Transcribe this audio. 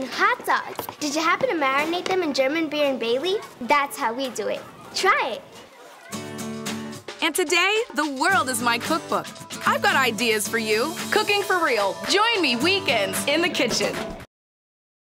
hot dogs. Did you happen to marinate them in German beer and Bailey? That's how we do it. Try it. And today, the world is my cookbook. I've got ideas for you. Cooking for real. Join me weekends in the kitchen.